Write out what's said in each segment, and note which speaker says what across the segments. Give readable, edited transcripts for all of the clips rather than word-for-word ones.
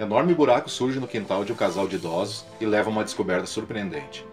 Speaker 1: Enorme buraco surge no quintal de um casal de idosos e leva a uma descoberta surpreendente.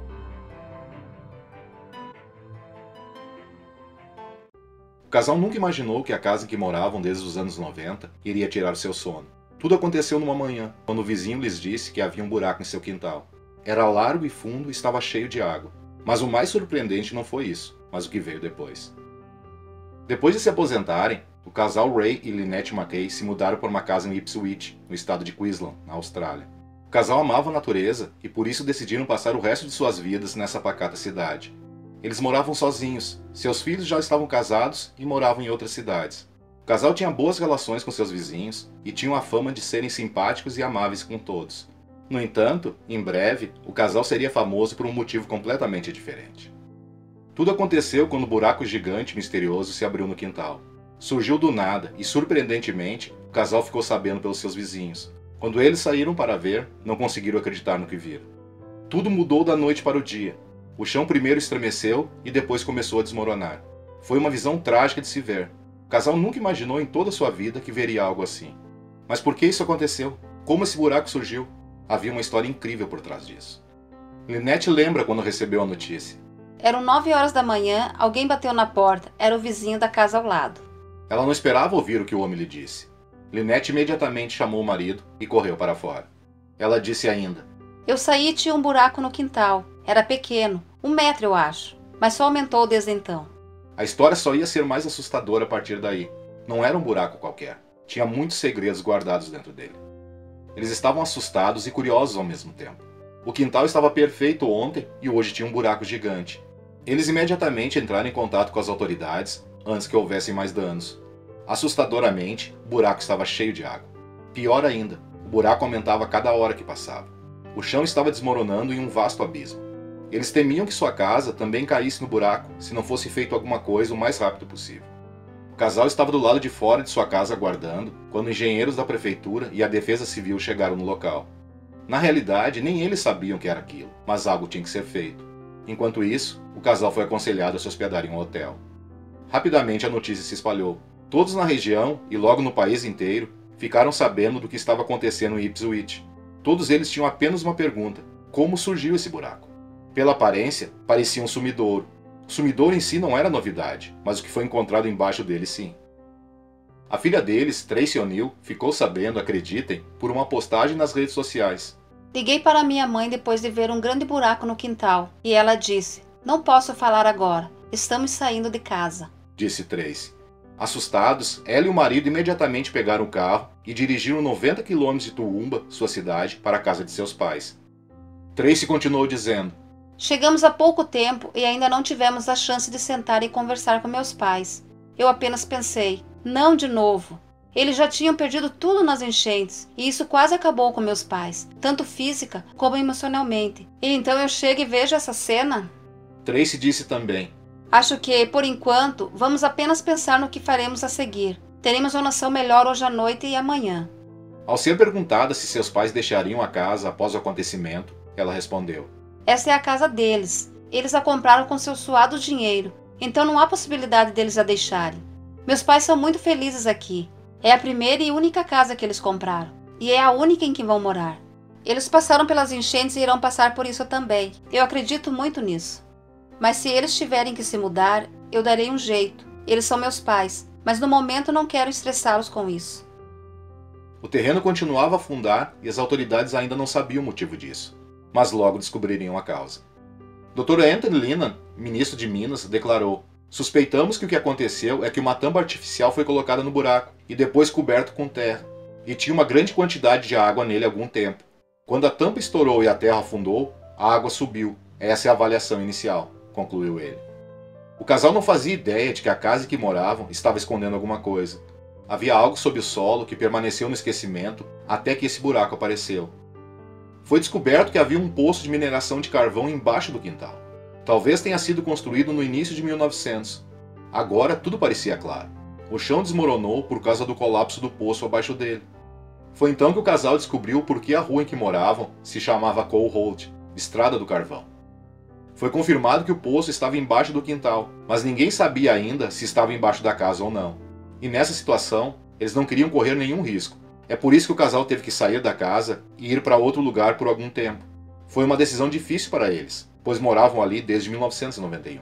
Speaker 1: O casal nunca imaginou que a casa em que moravam desde os anos 90 iria tirar seu sono. Tudo aconteceu numa manhã, quando o vizinho lhes disse que havia um buraco em seu quintal. Era largo e fundo e estava cheio de água. Mas o mais surpreendente não foi isso, mas o que veio depois. Depois de se aposentarem, o casal Ray e Lynette McKay se mudaram para uma casa em Ipswich, no estado de Queensland, na Austrália. O casal amava a natureza e por isso decidiram passar o resto de suas vidas nessa pacata cidade. Eles moravam sozinhos, seus filhos já estavam casados e moravam em outras cidades. O casal tinha boas relações com seus vizinhos e tinham a fama de serem simpáticos e amáveis com todos. No entanto, em breve, o casal seria famoso por um motivo completamente diferente. Tudo aconteceu quando um buraco gigante misterioso se abriu no quintal. Surgiu do nada e, surpreendentemente, o casal ficou sabendo pelos seus vizinhos. Quando eles saíram para ver, não conseguiram acreditar no que viram. Tudo mudou da noite para o dia. O chão primeiro estremeceu e depois começou a desmoronar. Foi uma visão trágica de se ver. O casal nunca imaginou em toda a sua vida que veria algo assim. Mas por que isso aconteceu? Como esse buraco surgiu? Havia uma história incrível por trás disso. Lynette lembra quando recebeu a notícia.
Speaker 2: Eram 9 horas da manhã, alguém bateu na porta. Era o vizinho da casa ao lado.
Speaker 1: Ela não esperava ouvir o que o homem lhe disse. Lynette imediatamente chamou o marido e correu para fora. Ela disse ainda:
Speaker 2: Eu saí e tinha um buraco no quintal. Era pequeno, 1 metro eu acho, mas só aumentou desde então.
Speaker 1: A história só ia ser mais assustadora a partir daí. Não era um buraco qualquer. Tinha muitos segredos guardados dentro dele. Eles estavam assustados e curiosos ao mesmo tempo. O quintal estava perfeito ontem e hoje tinha um buraco gigante. Eles imediatamente entraram em contato com as autoridades antes que houvessem mais danos. Assustadoramente, o buraco estava cheio de água. Pior ainda, o buraco aumentava a cada hora que passava. O chão estava desmoronando em um vasto abismo. Eles temiam que sua casa também caísse no buraco se não fosse feito alguma coisa o mais rápido possível. O casal estava do lado de fora de sua casa aguardando quando engenheiros da prefeitura e a defesa civil chegaram no local. Na realidade, nem eles sabiam o que era aquilo, mas algo tinha que ser feito. Enquanto isso, o casal foi aconselhado a se hospedar em um hotel. Rapidamente a notícia se espalhou. Todos na região e logo no país inteiro ficaram sabendo do que estava acontecendo em Ipswich. Todos eles tinham apenas uma pergunta: como surgiu esse buraco? Pela aparência, parecia um sumidouro. O sumidouro em si não era novidade, mas o que foi encontrado embaixo dele sim. A filha deles, Tracy O'Neill, ficou sabendo, acreditem, por uma postagem nas redes sociais.
Speaker 2: Liguei para minha mãe depois de ver um grande buraco no quintal, e ela disse: Não posso falar agora, estamos saindo de casa,
Speaker 1: disse Tracy. Assustados, ela e o marido imediatamente pegaram o carro e dirigiram 90 km de Toowoomba, sua cidade, para a casa de seus pais. Tracy continuou dizendo:
Speaker 2: Chegamos há pouco tempo e ainda não tivemos a chance de sentar e conversar com meus pais. Eu apenas pensei, não de novo. Eles já tinham perdido tudo nas enchentes e isso quase acabou com meus pais, tanto física como emocionalmente. E então eu chego e vejo essa cena?
Speaker 1: Tracy disse também:
Speaker 2: Acho que, por enquanto, vamos apenas pensar no que faremos a seguir. Teremos uma noção melhor hoje à noite e amanhã.
Speaker 1: Ao ser perguntada se seus pais deixariam a casa após o acontecimento, ela respondeu:
Speaker 2: Essa é a casa deles. Eles a compraram com seu suado dinheiro, então não há possibilidade deles a deixarem. Meus pais são muito felizes aqui. É a primeira e única casa que eles compraram, e é a única em que vão morar. Eles passaram pelas enchentes e irão passar por isso também. Eu acredito muito nisso. Mas se eles tiverem que se mudar, eu darei um jeito. Eles são meus pais, mas no momento não quero estressá-los com isso.
Speaker 1: O terreno continuava a afundar e as autoridades ainda não sabiam o motivo disso, mas logo descobririam a causa. Dr. Anthony Lennon, ministro de Minas, declarou: Suspeitamos que o que aconteceu é que uma tampa artificial foi colocada no buraco e depois coberto com terra, e tinha uma grande quantidade de água nele há algum tempo. Quando a tampa estourou e a terra afundou, a água subiu. Essa é a avaliação inicial, concluiu ele. O casal não fazia ideia de que a casa em que moravam estava escondendo alguma coisa. Havia algo sob o solo que permaneceu no esquecimento até que esse buraco apareceu. Foi descoberto que havia um poço de mineração de carvão embaixo do quintal. Talvez tenha sido construído no início de 1900. Agora tudo parecia claro. O chão desmoronou por causa do colapso do poço abaixo dele. Foi então que o casal descobriu por que a rua em que moravam se chamava Coal Road, Estrada do Carvão. Foi confirmado que o poço estava embaixo do quintal, mas ninguém sabia ainda se estava embaixo da casa ou não. E nessa situação, eles não queriam correr nenhum risco. É por isso que o casal teve que sair da casa e ir para outro lugar por algum tempo. Foi uma decisão difícil para eles, pois moravam ali desde 1991.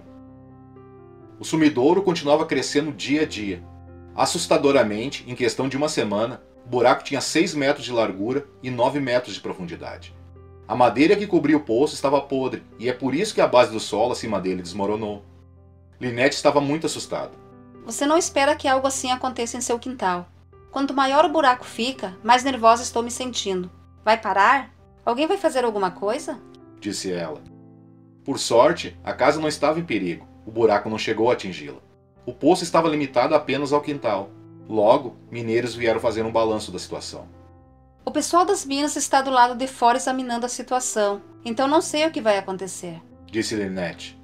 Speaker 1: O sumidouro continuava crescendo dia a dia. Assustadoramente, em questão de uma semana, o buraco tinha 6 metros de largura e 9 metros de profundidade. A madeira que cobria o poço estava podre, e é por isso que a base do solo acima dele desmoronou. Lynette estava muito assustada.
Speaker 2: Você não espera que algo assim aconteça em seu quintal. Quanto maior o buraco fica, mais nervosa estou me sentindo. Vai parar? Alguém vai fazer alguma coisa?
Speaker 1: Disse ela. Por sorte, a casa não estava em perigo. O buraco não chegou a atingi-la. O poço estava limitado apenas ao quintal. Logo, mineiros vieram fazer um balanço da situação.
Speaker 2: O pessoal das minas está do lado de fora examinando a situação, então não sei o que vai acontecer,
Speaker 1: disse Lynette.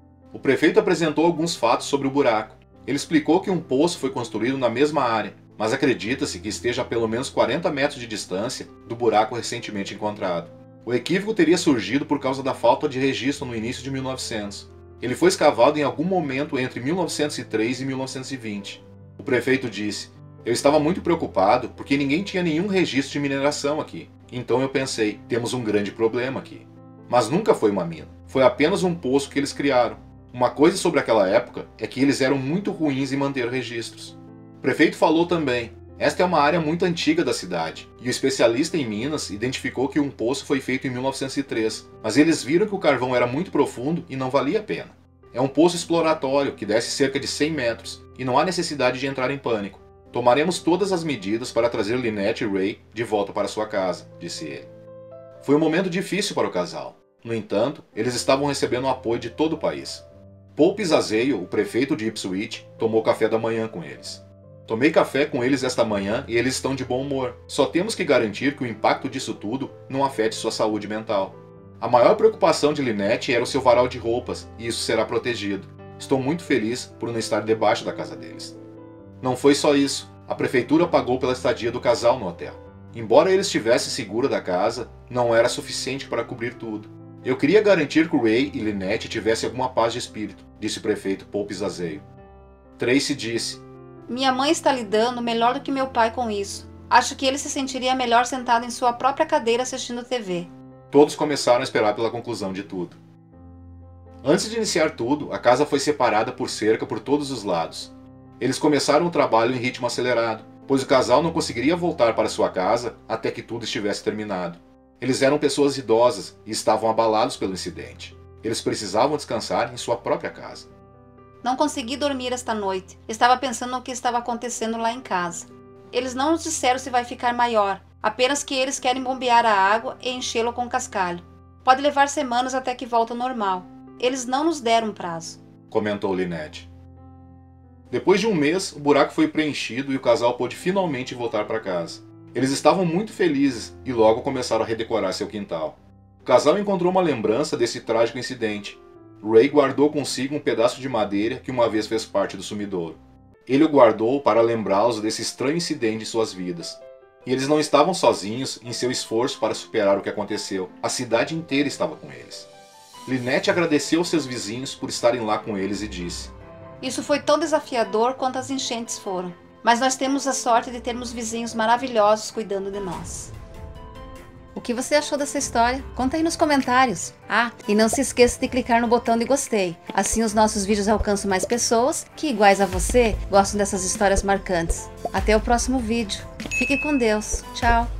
Speaker 1: O prefeito apresentou alguns fatos sobre o buraco. Ele explicou que um poço foi construído na mesma área, mas acredita-se que esteja a pelo menos 40 metros de distância do buraco recentemente encontrado. O equívoco teria surgido por causa da falta de registro no início de 1900. Ele foi escavado em algum momento entre 1903 e 1920. O prefeito disse: eu estava muito preocupado porque ninguém tinha nenhum registro de mineração aqui. Então eu pensei, temos um grande problema aqui. Mas nunca foi uma mina. Foi apenas um poço que eles criaram. Uma coisa sobre aquela época é que eles eram muito ruins em manter registros. O prefeito falou também: esta é uma área muito antiga da cidade, e o especialista em minas identificou que um poço foi feito em 1903, mas eles viram que o carvão era muito profundo e não valia a pena. É um poço exploratório que desce cerca de 100 metros, e não há necessidade de entrar em pânico. Tomaremos todas as medidas para trazer Lynette e Ray de volta para sua casa, disse ele. Foi um momento difícil para o casal. No entanto, eles estavam recebendo o apoio de todo o país. Paul Pisazeio, o prefeito de Ipswich, tomou café da manhã com eles. Tomei café com eles esta manhã e eles estão de bom humor. Só temos que garantir que o impacto disso tudo não afete sua saúde mental. A maior preocupação de Lynette era o seu varal de roupas, e isso será protegido. Estou muito feliz por não estar debaixo da casa deles. Não foi só isso. A prefeitura pagou pela estadia do casal no hotel. Embora ele estivesse seguro da casa, não era suficiente para cobrir tudo. Eu queria garantir que o Ray e Lynette tivessem alguma paz de espírito, disse o prefeito Paul Pisazeio. Tracy disse:
Speaker 2: minha mãe está lidando melhor do que meu pai com isso. Acho que ele se sentiria melhor sentado em sua própria cadeira assistindo TV.
Speaker 1: Todos começaram a esperar pela conclusão de tudo. Antes de iniciar tudo, a casa foi separada por cerca por todos os lados. Eles começaram o trabalho em ritmo acelerado, pois o casal não conseguiria voltar para sua casa até que tudo estivesse terminado. Eles eram pessoas idosas e estavam abalados pelo incidente. Eles precisavam descansar em sua própria casa.
Speaker 2: Não consegui dormir esta noite. Estava pensando no que estava acontecendo lá em casa. Eles não nos disseram se vai ficar maior, apenas que eles querem bombear a água e enchê-lo com cascalho. Pode levar semanas até que volte ao normal. Eles não nos deram prazo,
Speaker 1: comentou Lynette. Depois de um mês, o buraco foi preenchido e o casal pôde finalmente voltar para casa. Eles estavam muito felizes e logo começaram a redecorar seu quintal. O casal encontrou uma lembrança desse trágico incidente. Ray guardou consigo um pedaço de madeira que uma vez fez parte do sumidouro. Ele o guardou para lembrá-los desse estranho incidente em suas vidas. E eles não estavam sozinhos em seu esforço para superar o que aconteceu. A cidade inteira estava com eles. Lynette agradeceu aos seus vizinhos por estarem lá com eles e disse:
Speaker 2: isso foi tão desafiador quanto as enchentes foram. Mas nós temos a sorte de termos vizinhos maravilhosos cuidando de nós. O que você achou dessa história? Conta aí nos comentários. Ah, e não se esqueça de clicar no botão de gostei. Assim os nossos vídeos alcançam mais pessoas que, iguais a você, gostam dessas histórias marcantes. Até o próximo vídeo. Fique com Deus. Tchau.